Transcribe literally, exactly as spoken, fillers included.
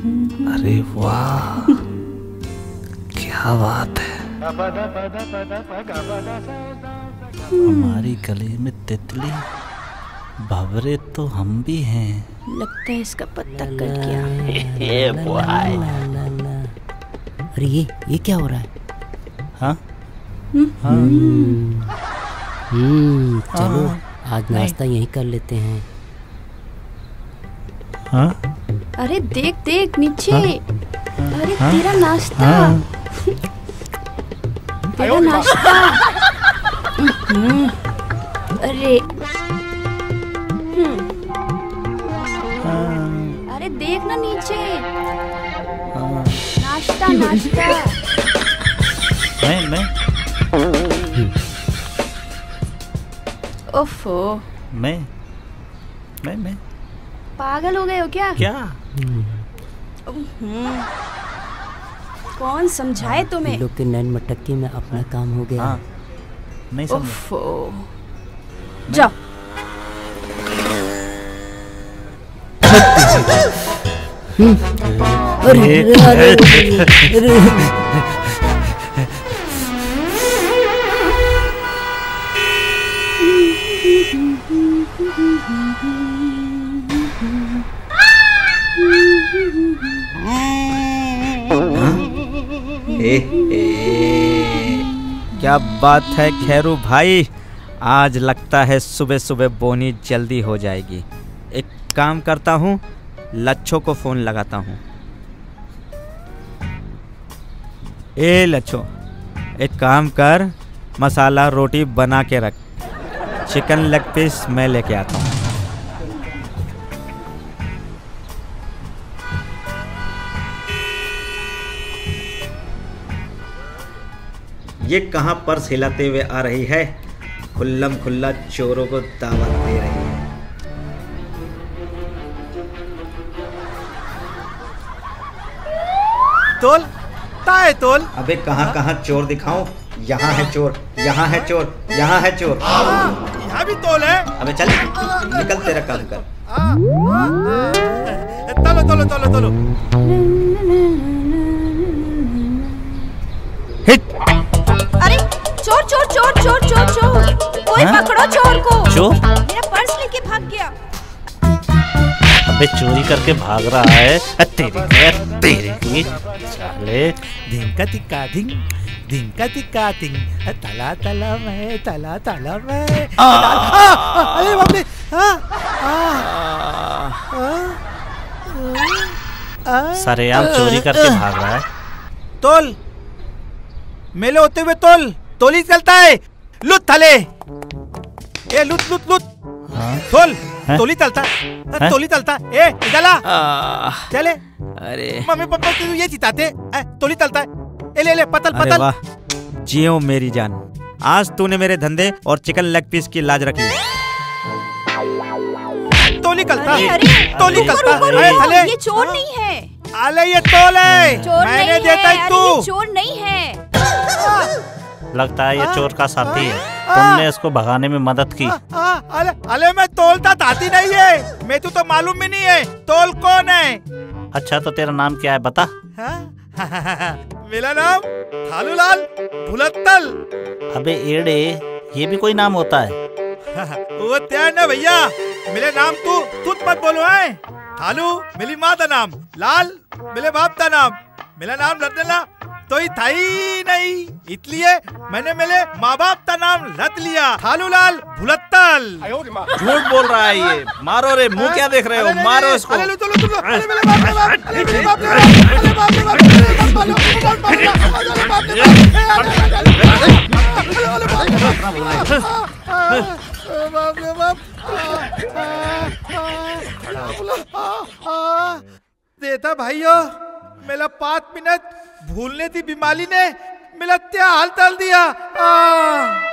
अरे वाह, क्या बात है। हमारी गले में तितली, भंवरे तो हम भी हैं। लगता है इसका पत्ता कट गया। अरे ये ये क्या हो रहा है? हाँ हाँ हम्म चलो आज नाश्ता यहीं कर लेते हैं। हाँ अरे देख देख नीचे। हाँ? अरे हाँ? तेरा नाश्ता। हाँ? तेरा नाश्ता। अरे अरे देख ना नीचे। नाश्ता नाश्ता। मैं मैं ओफो, मैं मैं मैं पागल हो गए हो क्या? क्या? कौन समझाए तुम्हें? लोग के नैन मटक्की में अपना काम हो गया। हाँ, नहीं समझा। ओफो, जाओ। अरे अरे अरे ए, ए, क्या बात है खैरू भाई, आज लगता है सुबह सुबह बोनी जल्दी हो जाएगी। एक काम करता हूँ, लच्छो को फोन लगाता हूँ। ए लच्छो, एक काम कर, मसाला रोटी बना के रख, चिकन लेग पीस मैं लेके आता हूँ। ये कहाँ पर्स हिलाते हुए आ रही है, खुल्लम खुल्ला चोरों को दावत दे रही है। तोल ताए तोल। अबे कहाँ कहाँ चोर दिखाऊं? यहाँ है चोर, यहाँ है चोर, यहाँ है चोर। यहाँ भी तोल है। अबे चल निकल, तेरा काम कर। तोलो तोलो तोलो तोलो। अरे चोर चोर चोर चोर चोर चोर, कोई हाँ? पकड़ो चोर को। चोर? मेरा पर्स लेके भाग गया। अबे चोरी करके भाग रहा है। तेरी तेरी की साले। धिंका तिक्का धिंग, धिंका तिक्का धिंग, तला तला में तला तला में। अरे बाप रे। सरेआम चोरी करके भाग रहा है। तोल, मेले होते हुए तोल, तोली चलता है। लुट थले, ए लुट लुट लुट। तोल, तोली चलता, तोली चलता। ए इधला चले। अरे मम्मी पापा तो ये चिताते, तोली चलता है। ए ले ले पतल अरे पतल। वाह, जियो मेरी जान, आज तूने मेरे धंधे और चिकन लेग पीस की लाज रख ली। तोली कलता, अरे अरे तोली कलता। रुको, अरे रुको, थले, ये चोर नहीं है। अले ये तोल है, चोर मैंने नहीं देता है। है अरे ये तू। चोर नहीं है। लगता है ये चोर का साथी है, तुमने इसको भगाने में मदद की। अले अले मैं तोलता ताती नहीं है, मैं तू तो मालूम भी नहीं है तोल कौन है। अच्छा तो तेरा नाम क्या है बता? मेरा नाम थालूलाल भुलत्तल। अबे एड़े, ये भी कोई नाम होता है? वो त्यार ना भैया, मेरे नाम तू तुत मत बोलो है। थालू मेरी माँ का नाम, लाल मेरे बाप का नाम। मेरा नाम रटना तो ही था ही नहीं, इसलिए मैंने मेरे माँ बाप का नाम रट लिया, थालूलाल भुलत्तल। झूठ बोल रहा है ये, मारो रे, मुंह क्या देख रहे हो, मारो इसको। अरे लो तो लो तो लो, अरे मेरे बाप रे बाप, अरे मेरे बाप रे बाप, अरे बाप रे बाप, अरे बाप रे बाप, अरे बाप रे बाप। देता भाइयों, मेरा पाँच मिनट भूलने थी बीमारी ने मेरा क्या हाल डाल दिया।